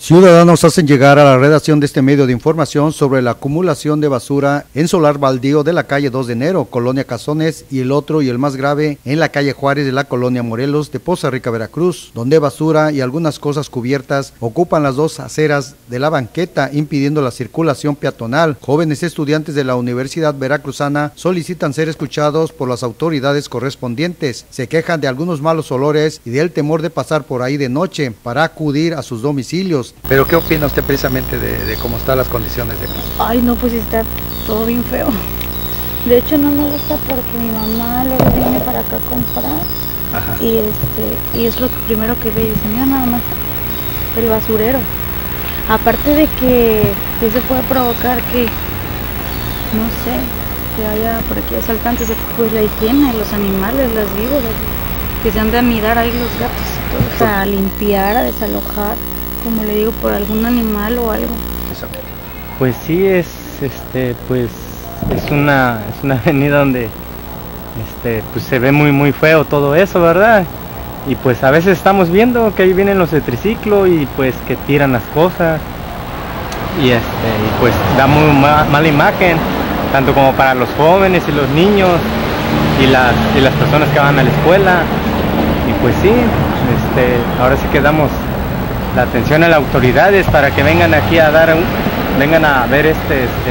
Ciudadanos hacen llegar a la redacción de este medio de información sobre la acumulación de basura en solar baldío de la calle 2 de enero, Colonia Cazones, y el otro y el más grave en la calle Juárez de la Colonia Morelos de Poza Rica, Veracruz, donde basura y algunas cosas cubiertas ocupan las dos aceras de la banqueta, impidiendo la circulación peatonal. Jóvenes estudiantes de la Universidad Veracruzana solicitan ser escuchados por las autoridades correspondientes. Se quejan de algunos malos olores y del temor de pasar por ahí de noche para acudir a sus domicilios. ¿Pero qué opina usted precisamente de cómo están las condiciones de aquí? Ay, no, pues está todo bien feo. De hecho, no me gusta porque mi mamá luego viene para acá a comprar. Ajá. Y es lo primero que ve y dice, mira nada más, el basurero. Aparte de que se puede provocar que, no sé, que haya por aquí asaltantes, pues la higiene, los animales, las víboras, que se han de anidar ahí los gatos y todo. O sea, a limpiar, a desalojar, como le digo, por algún animal o algo. Pues sí, pues es una avenida donde pues se ve muy feo todo eso, ¿verdad? Y pues a veces estamos viendo que ahí vienen los de triciclo y pues que tiran las cosas y pues da muy mala imagen, tanto como para los jóvenes y los niños y las personas que van a la escuela. Y pues sí, ahora sí que damos la atención a las autoridades para que vengan aquí a vengan a ver el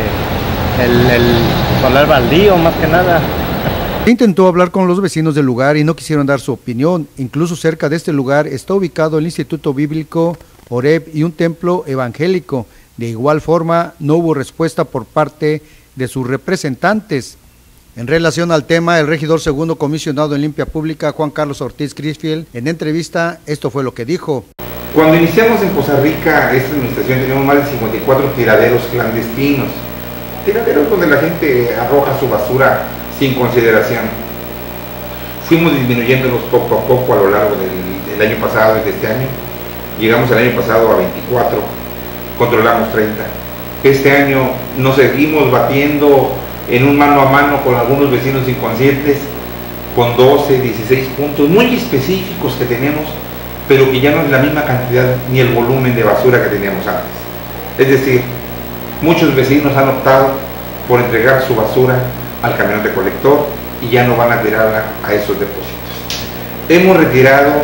solar baldío más que nada. Intentó hablar con los vecinos del lugar y no quisieron dar su opinión. Incluso cerca de este lugar está ubicado el Instituto Bíblico Oreb y un templo evangélico. De igual forma, no hubo respuesta por parte de sus representantes. En relación al tema, el regidor segundo comisionado en Limpia Pública, Juan Carlos Ortiz Crisfield, en entrevista, esto fue lo que dijo. Cuando iniciamos en Poza Rica esta administración teníamos más de 54 tiraderos clandestinos, tiraderos donde la gente arroja su basura sin consideración. Fuimos disminuyéndolos poco a poco a lo largo del año pasado y de este año. Llegamos el año pasado a 24, controlamos 30. Este año nos seguimos batiendo en un mano a mano con algunos vecinos inconscientes, con 12, 16 puntos muy específicos que tenemos, pero que ya no es la misma cantidad ni el volumen de basura que teníamos antes. Es decir, muchos vecinos han optado por entregar su basura al camión recolector y ya no van a tirarla a esos depósitos. Hemos retirado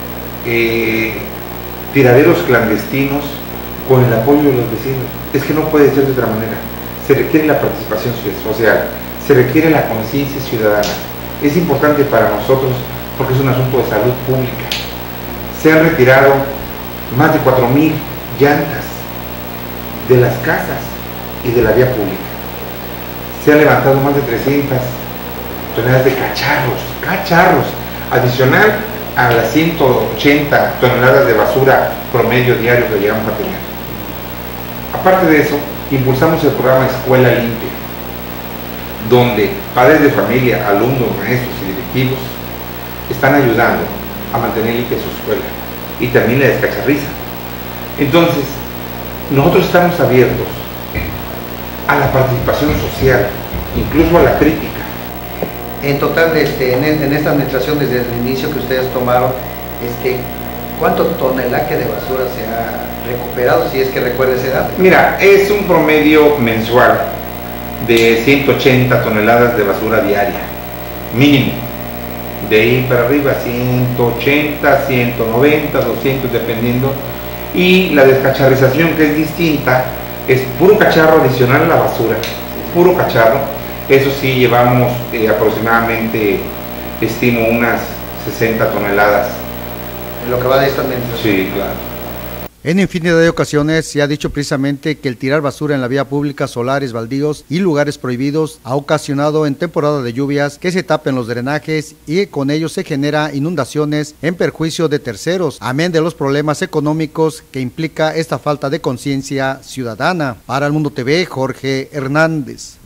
tiraderos clandestinos con el apoyo de los vecinos. Es que no puede ser de otra manera. Se requiere la participación social, se requiere la conciencia ciudadana. Es importante para nosotros porque es un asunto de salud pública. Se han retirado más de 4,000 llantas de las casas y de la vía pública. Se han levantado más de 300 toneladas de cacharros, adicional a las 180 toneladas de basura promedio diario que llegamos a tener. Aparte de eso, impulsamos el programa Escuela Limpia, donde padres de familia, alumnos, maestros y directivos están ayudando a mantener limpia su escuela y también la descacharriza. Entonces, nosotros estamos abiertos a la participación social, incluso a la crítica. En total, en esta administración, desde el inicio que ustedes tomaron, ¿cuánto tonelaje de basura se ha recuperado, si es que recuerda ese dato? Mira, es un promedio mensual de 180 toneladas de basura diaria, mínimo. De ahí para arriba, 180, 190, 200, dependiendo. Y la descacharrización, que es distinta, es puro cacharro adicional a la basura, puro cacharro. Eso sí, llevamos aproximadamente, estimo, unas 60 toneladas. En lo que va de esta administración. Sí, claro. En infinidad de ocasiones se ha dicho precisamente que el tirar basura en la vía pública, solares, baldíos y lugares prohibidos ha ocasionado en temporada de lluvias que se tapen los drenajes y con ello se genera inundaciones en perjuicio de terceros, amén de los problemas económicos que implica esta falta de conciencia ciudadana. Para El Mundo TV, Jorge Hernández.